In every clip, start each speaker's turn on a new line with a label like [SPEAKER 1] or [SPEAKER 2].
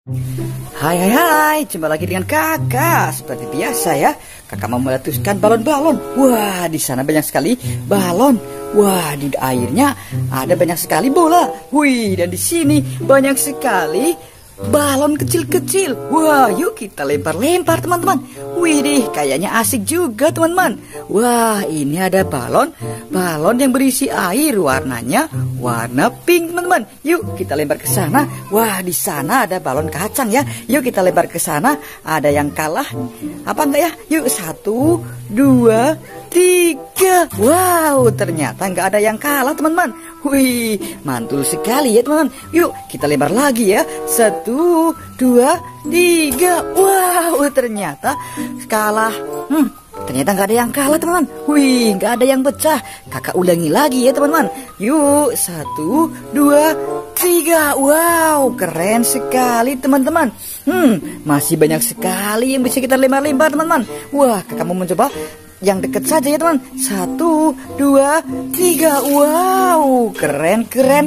[SPEAKER 1] Hai hai hai, jumpa lagi dengan kakak. Seperti biasa ya, kakak mau meletuskan balon-balon. Wah, di sana banyak sekali balon. Wah, di airnya ada banyak sekali bola. Wih, dan di sini banyak sekali balon kecil-kecil. Wah, yuk kita lempar-lempar teman-teman. Wih deh, kayaknya asik juga teman-teman. Wah, ini ada balon yang berisi air, warnanya warna pink teman-teman. Yuk kita lempar ke sana. Wah, di sana ada balon kacang ya. Yuk kita lempar ke sana. Ada yang kalah apa enggak ya? Yuk 1, 2, 3. Wow, ternyata nggak ada yang kalah teman-teman. Wih, mantul sekali ya teman-teman. Yuk kita lempar lagi ya. 1, 2, 3. Wow, ternyata kalah. Ternyata nggak ada yang kalah teman-teman. Wih, nggak ada yang pecah. Kakak ulangi lagi ya teman-teman. Yuk 1, 2, 3. Wow, keren sekali teman-teman. Masih banyak sekali yang bisa kita lempar-lempar teman-teman. Wah, kakak mau mencoba yang dekat saja ya teman. 1, 2, 3. Wow, keren.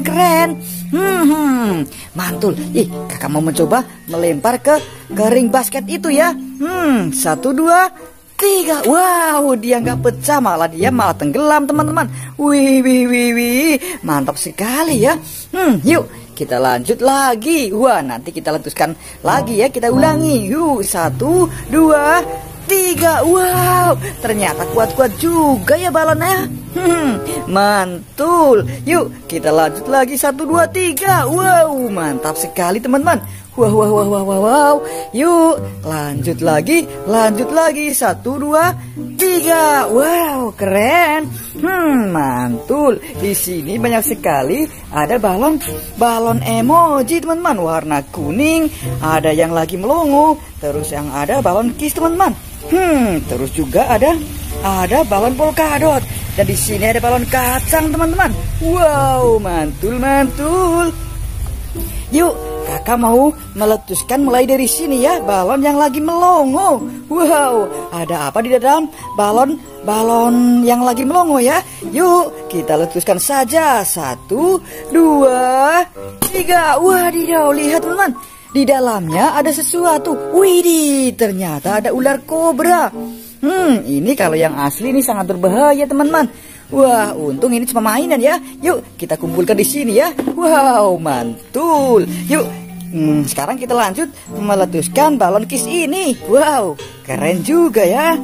[SPEAKER 1] Mantul. Kakak mau mencoba melempar ke ring basket itu ya. 1, 2, 3. Wow, dia nggak pecah, malah tenggelam teman-teman. Wih, mantap sekali ya. Yuk kita lanjut lagi. Wah, nanti kita letuskan lagi ya, kita ulangi. Yuk 1, 2, 3. Wow, ternyata kuat-kuat juga ya balonnya. Mantul. Yuk kita lanjut lagi. 1, 2, 3. Wow, mantap sekali teman-teman. Wow. Yuk lanjut lagi. 1, 2, 3. Wow, keren. Mantul. Di sini banyak sekali ada balon emoji teman-teman, warna kuning. Ada yang lagi melongo. Terus yang ada balon kiss teman-teman. Terus juga ada balon polkadot. Dan di sini ada balon kacang teman-teman. Wow, mantul. Yuk, kakak mau meletuskan mulai dari sini ya, balon yang lagi melongo. Wow, ada apa di dalam balon yang lagi melongo ya? Yuk, kita letuskan saja. 1, 2, 3. Wadidaw, lihat teman-teman. Di dalamnya ada sesuatu. Widih, ternyata ada ular kobra. Ini kalau yang asli ini sangat berbahaya teman-teman. Wah, untung ini cuma mainan ya. Yuk kita kumpulkan di sini ya. Wow, mantul. Yuk, sekarang kita lanjut meletuskan balon kiss ini. Wow, keren juga ya.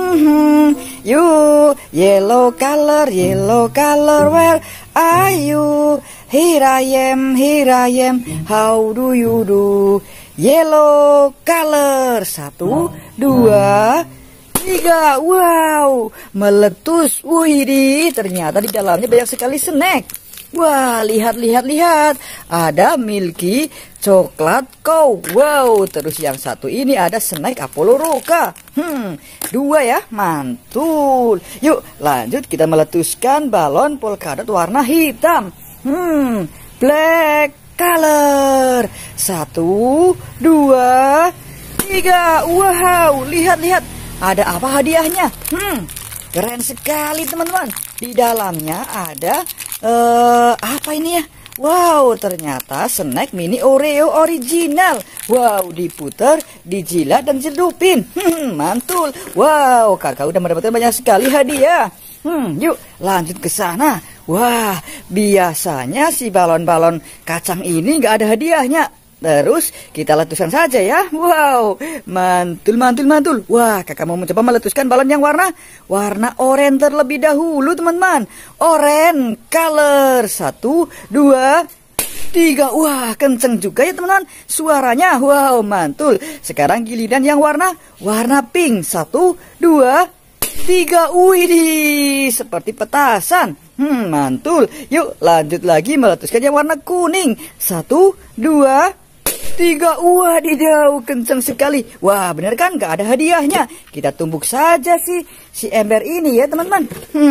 [SPEAKER 1] Yuk, yellow color, where are you? Here I am, how do you do? Yellow color. 1, 2, 3. Wow, meletus. Wih, ternyata di dalamnya banyak sekali snack. Wah, lihat. Ada Milky coklat cow. Wow, terus yang satu ini ada snack Apollo Roka. 2 ya, mantul. Yuk lanjut kita meletuskan balon polkadot warna hitam. Black color. 1, 2, 3. Wow, lihat. Ada apa hadiahnya? Keren sekali teman-teman. Di dalamnya ada apa ini ya? Wow, ternyata snack mini Oreo original. Wow, diputer, dijilat dan jedupin. Mantul. Wow, kakak udah mendapatkan banyak sekali hadiah. Yuk lanjut ke sana. Wah, biasanya si balon-balon kacang ini nggak ada hadiahnya. Terus kita letuskan saja ya. Wow, mantul. Wah, kakak mau mencoba meletuskan balon yang warna oranye terlebih dahulu teman-teman. Oranye color. 1, 2, 3. Wah, kenceng juga ya teman-teman suaranya. Wow, mantul. Sekarang giliran yang warna pink. 1, 2, 3. Widih, seperti petasan. Mantul. Yuk lanjut lagi meletuskan yang warna kuning. 1, 2, 3. Wadidaw, kencang sekali. Wah, bener kan gak ada hadiahnya. Kita tumbuk saja si ember ini ya teman-teman.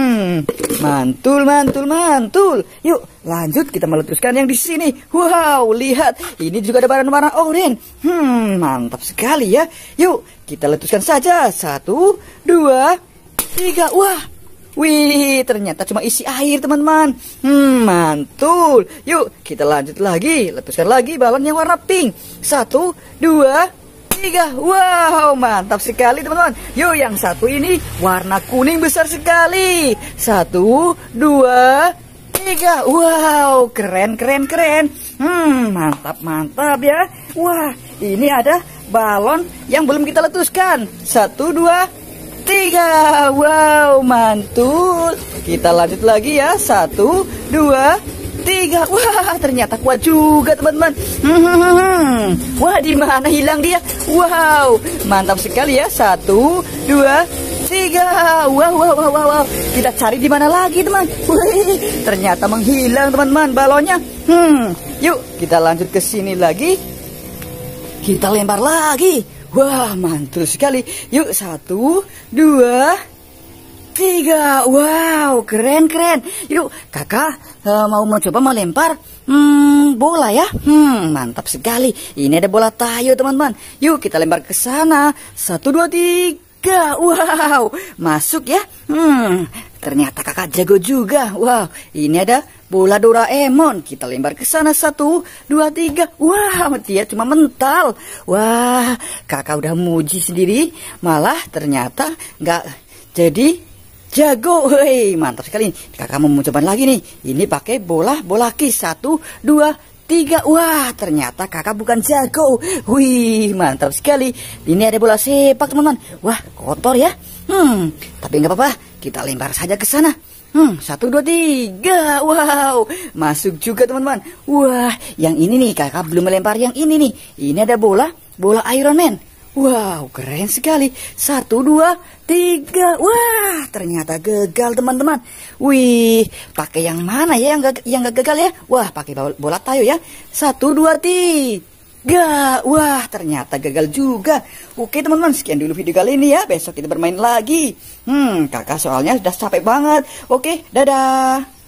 [SPEAKER 1] Mantul. Yuk lanjut kita meletuskan yang di sini. Wow, lihat, ini juga ada balon warna oranye. Mantap sekali ya. Yuk kita letuskan saja. 1, 2, 3. Wah, Wih, ternyata cuma isi air teman-teman. Mantul. Yuk kita lanjut lagi. Lepaskan lagi balon yang warna pink. 1, 2, 3. Wow, mantap sekali teman-teman. Yuk yang satu ini warna kuning besar sekali. 1, 2, 3. Wow, keren. Mantap ya. Wah, ini ada balon yang belum kita letuskan. 1, 2, 3. Wow, mantul. Kita lanjut lagi ya. 1, 2, 3. Wah, ternyata kuat juga teman-teman. Wah, di mana hilang dia? Wow, mantap sekali ya. 1, 2, 3. Wow. Kita cari di mana lagi teman? Wih, ternyata menghilang teman-teman balonnya. Yuk kita lanjut ke sini lagi. Kita lempar lagi. Wah, mantul sekali. Yuk 1, 2, 3. Wow, keren. Yuk kakak mau mencoba melempar bola ya. Mantap sekali. Ini ada bola tayo teman-teman. Yuk kita lempar ke sana. 1, 2, 3. Wow, masuk ya. Ternyata kakak jago juga. Wow, ini ada bola Doraemon. Kita lempar ke sana. 1, 2, 3. Wah, dia cuma mental. Wah, kakak udah muji sendiri. Malah ternyata nggak jadi jago. Hei, mantap sekali. Kakak mau mencoba lagi nih. Ini pakai bola kis. 1, 2, 3. Wah, ternyata kakak bukan jago. Wih, mantap sekali. Ini ada bola sepak teman-teman. Wah, kotor ya. Tapi nggak apa-apa. Kita lempar saja ke sana. 1, 2, 3. Wow, masuk juga teman-teman. Wah, yang ini nih kakak belum melempar yang ini nih. Ini ada bola Iron Man. Wow, keren sekali. 1, 2, 3. Wah, ternyata gagal teman-teman. Wih, pakai yang mana ya yang gak gagal ya? Wah, pakai bola tayo ya. 1, 2, 3. Wah, ternyata gagal juga. Oke teman-teman, sekian dulu video kali ini ya. Besok kita bermain lagi. Kakak soalnya sudah capek banget. Oke, dadah.